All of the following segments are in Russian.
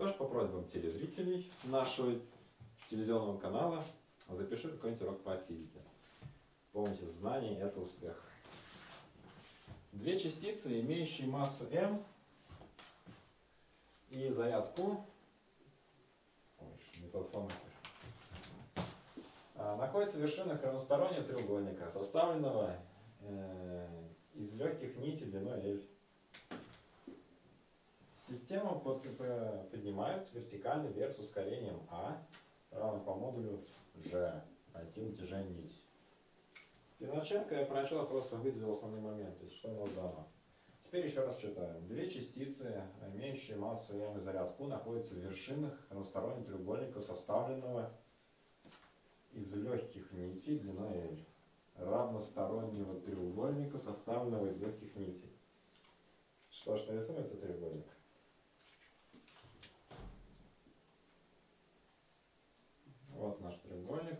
что ж, по просьбам телезрителей нашего телевизионного канала запиши какой-нибудь урок по физике. Помните, знание — это успех. Две частицы, имеющие массу m и заряд Q, не тот фон, находятся в вершинах равностороннего треугольника, составленного из легких нитей длиной L. Систему поднимают вертикально вверх с ускорением А, равно по модулю G, найти натяжение нити. Первоначально, когда я прочел, просто выделил основные моменты, что у нас дано. Теперь еще раз читаем. Две частицы, имеющие массу m и заряд Q, находятся в вершинах равностороннего треугольника, составленного из легких нитей длиной L. Равностороннего треугольника, составленного из легких нитей. Что ж, нарисуем этот треугольник. Вот наш треугольник.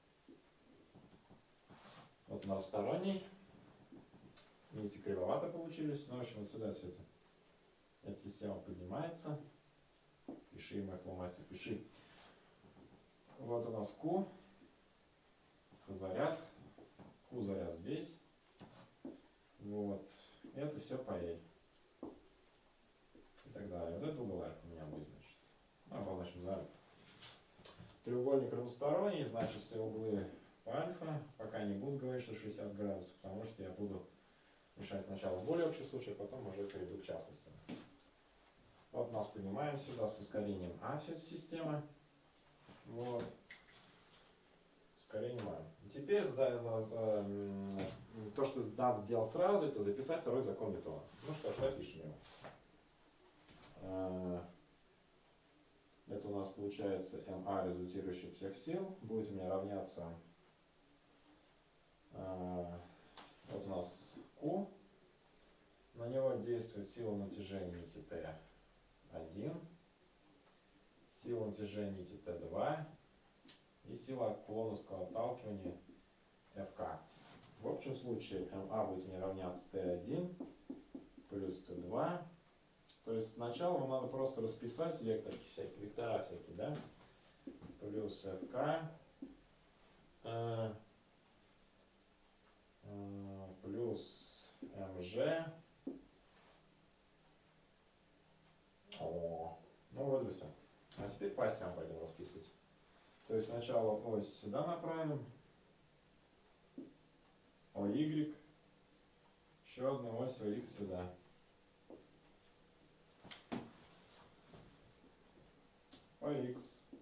Вот равносторонний. Нити кривовато получились. Ну, в общем, вот сюда все это. Эта система поднимается. Пиши, мой фломастер, пиши. Вот у нас Q. Заряд. Q заряд здесь. Вот. Это все по L. И так далее. Вот это угол у меня будет, значит. Ну, обозначим за альфа. Треугольник равносторонний, значит, все углы по альфа. Пока не буду говорить, что 60 градусов, потому что я буду решать сначала в более общий случай, а потом уже перейду к частностям. Вот нас поднимаем сюда с ускорением А, вся эта система. Вот. Ускорением А. Теперь то, что надо сделать сразу, это записать второй закон Ньютона. Ну что ж, опишем его. Это у нас получается МА, результирующий всех сил. Будет у меня равняться, вот у нас Q. На него действует сила натяжения нити Т1, сила натяжения нити Т2 и сила кулоновского отталкивания ФК. В общем случае МА будет мне равняться Т1 плюс Т2. То есть сначала вам надо просто расписать векторки всякие, вектора всякие, да? Плюс ФК плюс МЖ. Ну вот и все. А теперь по осям пойдем расписывать. То есть сначала ось сюда направим. ОY. Еще одну ось ОX сюда. OX,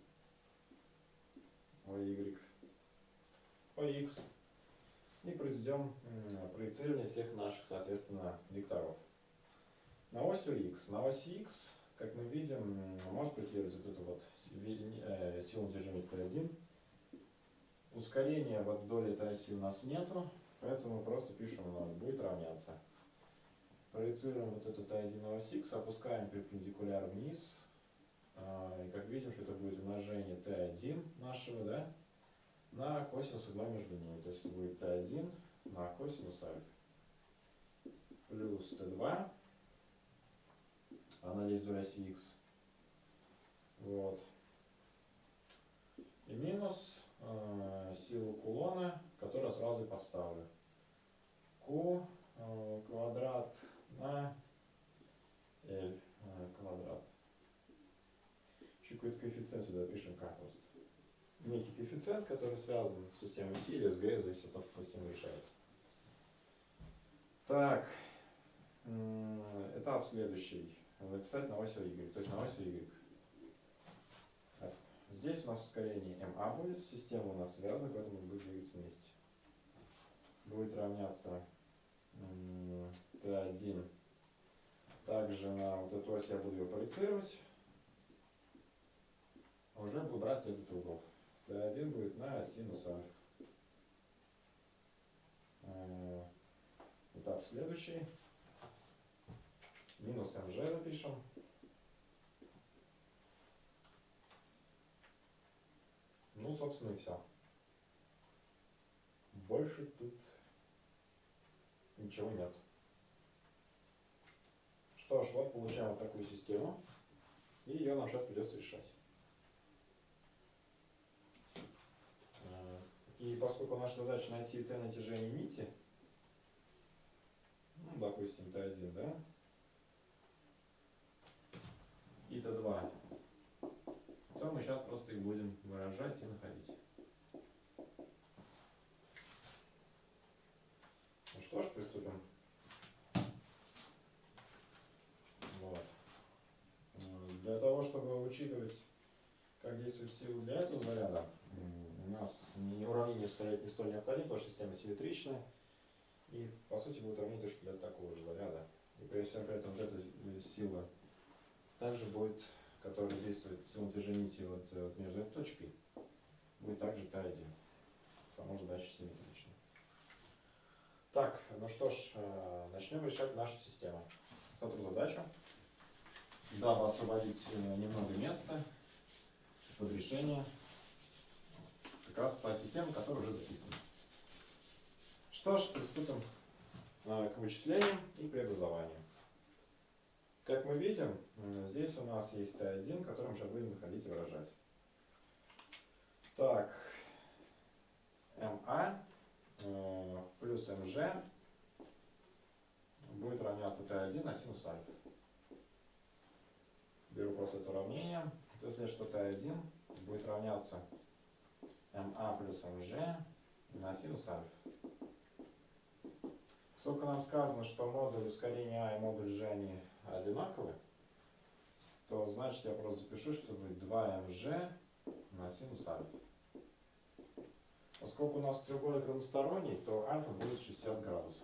OY, OX. И произведем проецирование всех наших, соответственно, векторов. На ось X. На оси X, как мы видим, может проецировать вот эту вот силу натяжения Т1. Ускорения вдоль этой оси у нас нету, поэтому просто пишем 0, будет равняться. Проецируем вот эту Т1 на ось X, опускаем перпендикуляр вниз. И как видим, что это будет умножение Т1 нашего, да, на косинус угла между ними. То есть это будет Т1 на косинус альфа плюс Т2, она есть вдоль оси X. Вот. И минус силу кулона, которую сразу и подставлю. Q квадрат на L квадрат. Еще какой-то коэффициент сюда пишем К просто. Некий коэффициент, который связан с системой Си или с ГС, зависит от того, какую систему решает. Так, этап следующий. Написать на ось Y, то есть на ось Y. Здесь у нас ускорение МА будет, система у нас связана, поэтому будет двигаться вместе. Будет равняться Т1. Также на вот эту ось я буду ее проецировать. Уже буду брать этот угол. Т1 будет на синус альфа. Этап следующий. Минус МЖ напишем. Ну, собственно, и все. Больше тут ничего нет. Что ж, вот получаем вот такую систему. И ее нам сейчас придется решать. И поскольку наша задача найти Т натяжение нити, ну, допустим, Т1, да, и Т2, то мы сейчас просто их будем выражать и находить. Ну что ж, приступим. Вот. Для того, чтобы учитывать, как действуют силы для этого заряда, у нас уравнение строить не столь необходимо, потому что система симметричная. И по сути будет уравнение точно для такого же заряда. И при всем при этом вот эта сила также будет, которая действует сила натяжения нити вот между этой точкой, будет также Т1. Потому что задача симметричная. Так, ну что ж, начнем решать нашу систему. Сотру задачу, дабы освободить немного места под решение как раз та система, которая уже записана. Что ж, приступим к вычислениям и преобразованию. Как мы видим, здесь у нас есть Т1, который мы сейчас будем находить и выражать. Так, МА плюс МЖ будет равняться Т1 на синус альфа. Беру просто это уравнение. То есть, что Т1 будет равняться МА плюс МЖ на синус альфа. Поскольку нам сказано, что модуль ускорения А и модуль G они одинаковы, то значит я просто запишу, что будет 2mg на синус альфа. Поскольку у нас треугольник равносторонний, то альфа будет 60 градусов.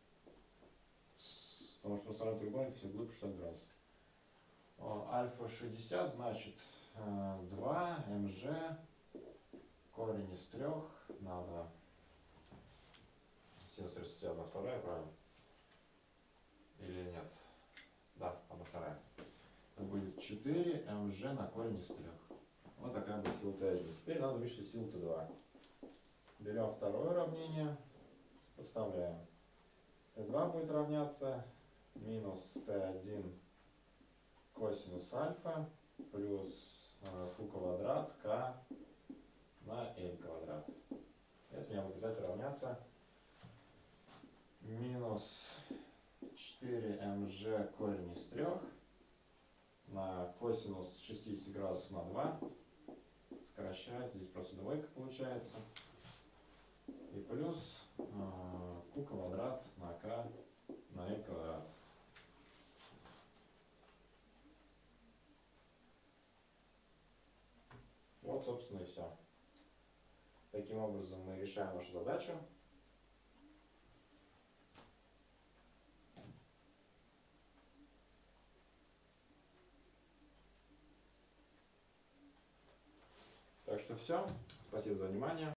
Потому что равносторонний треугольник все будет 60 градусов. Альфа 60, значит 2mg корень из 3 на 2. Синус 31, 1/2, правильно? Или нет? Да, 1/2. Это будет 4mg на корень из 3. Вот такая будет сила Т1. Теперь надо вычислить силу Т2. Берем второе уравнение, подставляем. Т2 будет равняться минус Т1 косинус альфа плюс фу квадрат К на L квадрат. Это у меня будет дать равняться минус 4mg корень из 3 на косинус 60 градусов на 2. Сокращается, здесь просто двойка получается. И плюс q квадрат на k на l квадрат. Вот, собственно, и все. Таким образом мы решаем нашу задачу. Так что все. Спасибо за внимание.